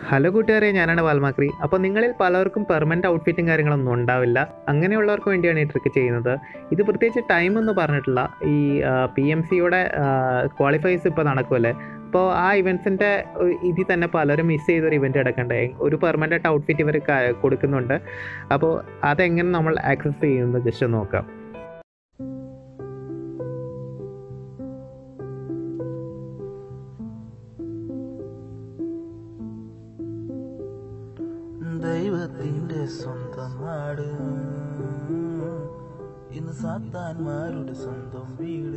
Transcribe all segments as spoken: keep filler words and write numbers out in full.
Hello കൂട്ടുകാരെ, ഞാനാണ് വാൽമാക്രി. അപ്പോൾ നിങ്ങളിൽ പലർക്കും പെർമനൻറ്റ് ഔട്ട്ഫിറ്റും കാര്യങ്ങളൊന്നും ഉണ്ടാവില്ല. അങ്ങനെയുള്ളവർക്ക് വേണ്ടിയാണ് ഈ ട്രിക്ക് ചെയ്യുന്നത്. ഇത് പ്രത്യേകിച്ച് ടൈം എന്ന് പറഞ്ഞിട്ടില്ല. ഈ പി എം സിയുടെ ക്വാളിഫൈസ് ഇപ്പോൾ നടക്കുമല്ലേ, അപ്പോൾ ആ ഇവൻറ്റ്സിൻ്റെ ഇതിൽ തന്നെ പലരും മിസ് ചെയ്തൊരു ഇവൻറ്റ് കിടക്കണ്ടേ, ഒരു പെർമനൻറ്റ് ഔട്ട്ഫിറ്റ് ഇവർ കൊടുക്കുന്നുണ്ട്. അപ്പോൾ അതെങ്ങനെ നമ്മൾ ആക്സസ് ചെയ്യുന്നത് ജസ്റ്റ് നോക്കാം. ദൈവത്തിൻ്റെ സ്വന്തം നാട്, ഇന്ന് സാത്താന്മാരുടെ സ്വന്തം വീട്.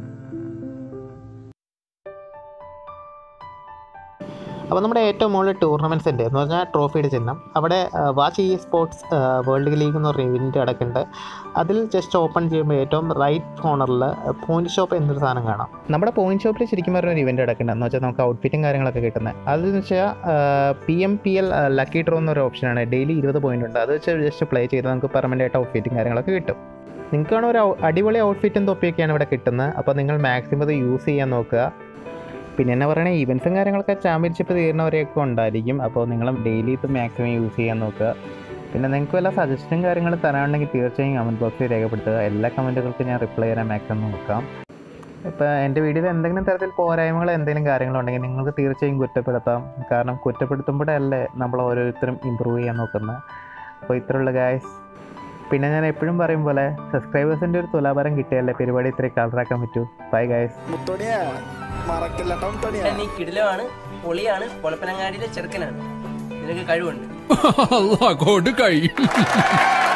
അപ്പോൾ നമ്മുടെ ഏറ്റവും മുകളിൽ ടൂർണമെൻറ്റ്സ് ഉണ്ട് എന്ന് പറഞ്ഞാൽ ട്രോഫിയുടെ ചിഹ്നം. അവിടെ watch e sports world league എന്ന് പറഞ്ഞ ഇവൻറ്റ് കിടക്കുന്നുണ്ട്. അതിൽ ജസ്റ്റ് ഓപ്പൺ ചെയ്യുമ്പോൾ ഏറ്റവും റൈറ്റ് കോർണറിൽ പോയിന്റ് ഷോപ്പ് എന്നൊരു സാധനം കാണാം. നമ്മുടെ പോയിന്റ് ഷോപ്പിൽ ശരിക്കും പറഞ്ഞ ഒരു ഇവൻറ്റ് കിടക്കുന്നുണ്ട് എന്ന് വെച്ചാൽ നമുക്ക് ഔട്ട്ഫിറ്റും കാര്യങ്ങളൊക്കെ കിട്ടുന്നത്. അതെന്ന് വെച്ചാൽ P M P L lucky draw എന്നൊരു ഓപ്ഷനാണ്. ഡെയിലി ഇരുപത് പോയിൻ്റ് ഉണ്ട്. അത് വെച്ച് ജസ്റ്റ് പ്ലേ ചെയ്ത് നമുക്ക് പെർമനൻ്റ് ആയിട്ട് ഔട്ട്ഫിറ്റും കാര്യങ്ങളൊക്കെ കിട്ടും. നിങ്ങൾക്കാണ് ഒരു അടിപൊളി ഔട്ട്ഫിറ്റും തൊപ്പിയൊക്കെയാണ് ഇവിടെ കിട്ടുന്നത്. അപ്പോൾ നിങ്ങൾ മാക്സിമം അത് യൂസ് ചെയ്യാൻ നോക്കുക. പിന്നെ എന്നാ പറയണേ, ഈവൻസും കാര്യങ്ങളൊക്കെ ചാമ്പ്യൻഷിപ്പ് തീരുന്നവരെയൊക്കെ ഉണ്ടായിരിക്കും. അപ്പോൾ നിങ്ങൾ ഡെയിലി ഇത് മാക്സിമം യൂസ് ചെയ്യാൻ നോക്കുക. പിന്നെ നിങ്ങൾക്ക് വല്ല സജഷനും കാര്യങ്ങളും തരാനുണ്ടെങ്കിൽ തീർച്ചയായും കമൻറ്റ് ബോക്സിൽ രേഖപ്പെടുത്തുക. എല്ലാ കമൻറ്റുകൾക്കും ഞാൻ റിപ്ലൈ ചെയ്യാൻ മാക്സിമം നോക്കാം. ഇപ്പോൾ എൻ്റെ വീഡിയോയിൽ എന്തെങ്കിലും തരത്തിൽ പോരായ്മകൾ എന്തെങ്കിലും കാര്യങ്ങളുണ്ടെങ്കിൽ നിങ്ങൾക്ക് തീർച്ചയായും കുറ്റപ്പെടുത്താം. കാരണം കുറ്റപ്പെടുത്തുമ്പോഴല്ലേ നമ്മൾ ഓരോരുത്തരും ഇമ്പ്രൂവ് ചെയ്യാൻ നോക്കുന്നത്. അപ്പോൾ ഇത്രയുള്ള ഗായ്സ്. പിന്നെ ഞാൻ എപ്പോഴും പറയും പോലെ സബ്സ്ക്രൈബേഴ്സിൻ്റെ ഒരു തുലാഭാരം കിട്ടിയല്ലേ പരിപാടി ഇത്രയും കളറാക്കാൻ പറ്റൂ. Bye guys. നീ കിടിലമാണ്, പൊളിയാണ്, പൊളപ്പനങ്ങാടിയിലെ ചെറുക്കനാണ്, നിനക്ക് കഴിവുണ്ട്.